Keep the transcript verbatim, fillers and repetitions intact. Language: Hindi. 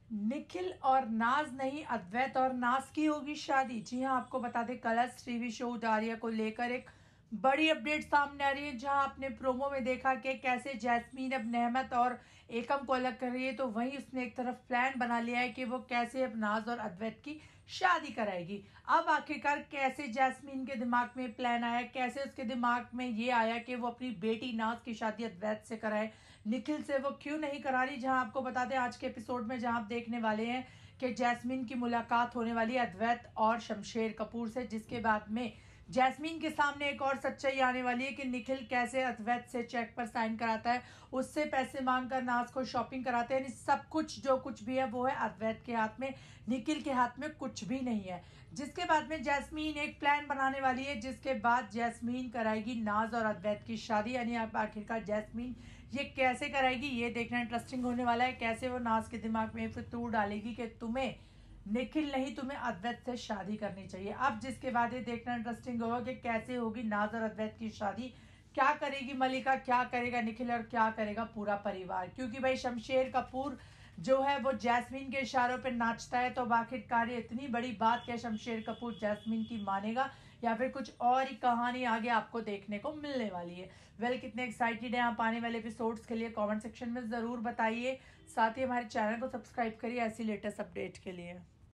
निखिल और नाज नहीं, अद्वैत और नाज की होगी शादी। जी हाँ, आपको बता दें कलर्स टीवी शो डारिया को लेकर एक बड़ी अपडेट सामने आ रही है। जहां आपने प्रोमो में देखा कि कैसे जैस्मीन अब नेहमत और एकम को अलग कर रही है, तो वहीं उसने एक तरफ प्लान बना लिया है कि वो कैसे अब नाज और अद्वैत की शादी कराएगी। अब आखिरकार कैसे जैस्मीन के दिमाग में प्लान आया, कैसे उसके दिमाग में ये आया कि वो अपनी बेटी नाज की शादी अद्वैत से कराए, निखिल से वो क्यों नहीं करा रही। जहां आपको बता दें आज के एपिसोड में जहां आप देखने वाले हैं कि जैस्मीन की मुलाकात होने वाली है अद्वैत और शमशेर कपूर से, जिसके बाद में जैस्मीन के सामने एक और सच्चाई आने वाली है कि निखिल कैसे अद्वैत से चेक पर साइन कराता है, उससे पैसे मांगकर नाज को शॉपिंग कराते हैं। सब कुछ जो कुछ भी है वो है अद्वैत के हाथ में, निखिल के हाथ में कुछ भी नहीं है। जिसके बाद में जैस्मीन एक प्लान बनाने वाली है, जिसके बाद जैस्मीन कराएगी नाज और अद्वैत की शादी। यानी आप आखिरकार जैस्मीन ये कैसे कराएगी ये देखना इंटरेस्टिंग होने वाला है। कैसे वो नाज के दिमाग में फितूर डालेगी कि तुम्हें निखिल नहीं, तुम्हें अद्वैत से शादी करनी चाहिए। अब जिसके बाद ये देखना इंटरेस्टिंग होगा कि कैसे होगी नाज और अद्वैत की शादी, क्या करेगी मलिका, क्या करेगा निखिल और क्या करेगा पूरा परिवार। क्योंकि भाई शमशेर कपूर जो है वो जैस्मीन के इशारों पे नाचता है, तो आखिरकार ये इतनी बड़ी बात क्या शमशेर कपूर जैस्मीन की मानेगा या फिर कुछ और ही कहानी आगे आपको देखने को मिलने वाली है। वेल कितने एक्साइटेड हैं आप आने वाले एपिसोड्स के लिए, कमेंट सेक्शन में जरूर बताइए। साथ ही हमारे चैनल को सब्सक्राइब करिए ऐसी लेटेस्ट अपडेट के लिए।